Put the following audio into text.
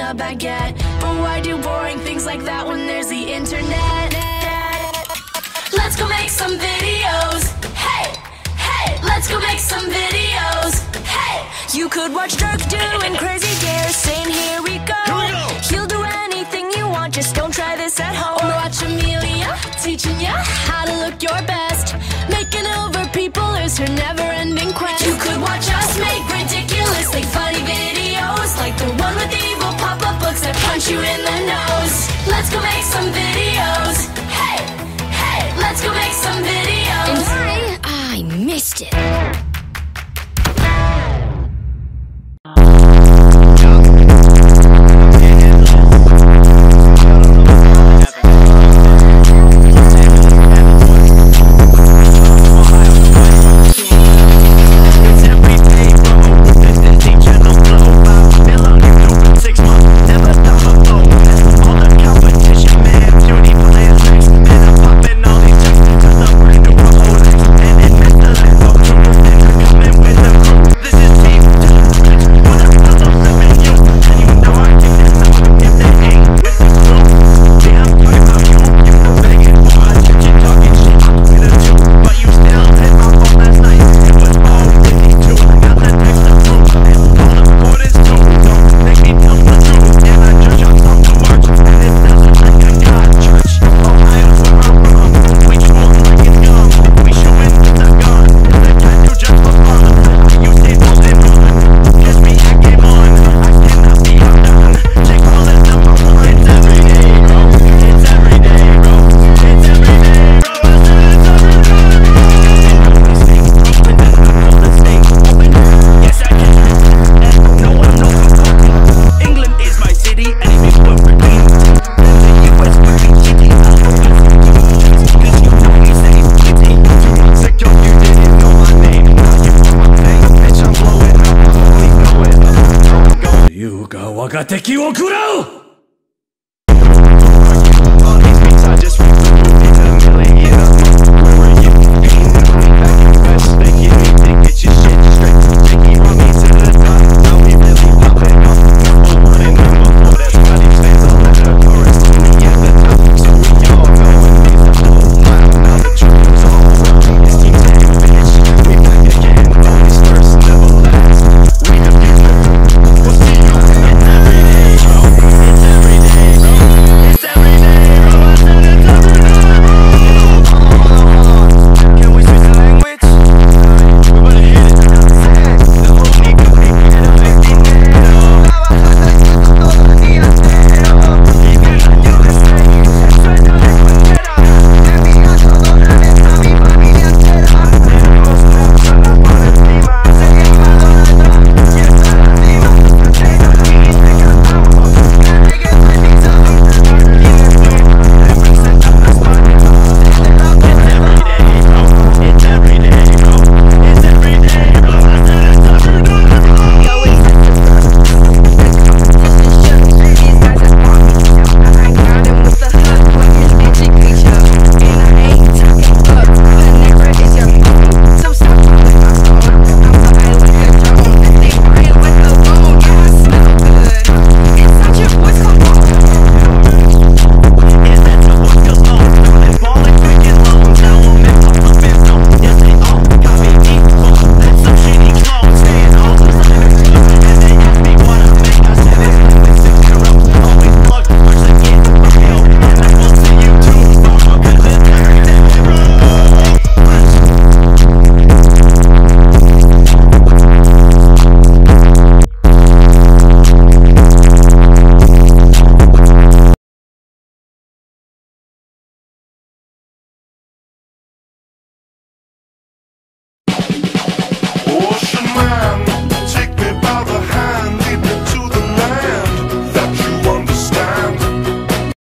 a baguette. But why do boring things like that when there's the internet? Let's go make some videos. Hey, hey, let's go make some videos. Hey, you could watch Dirk doing crazy dares, saying here we go. He'll do anything you want, just don't try this at home. Or watch Amelia teaching you how to look your best. Making over people is her never-ending quest. You could watch us make ridiculously funny videos, like the one with the evil pop-up books that punch you in the nose. Let's go make some videos. Hey, hey, let's go make some videos. And I missed it. 優雅我が敵を食らう。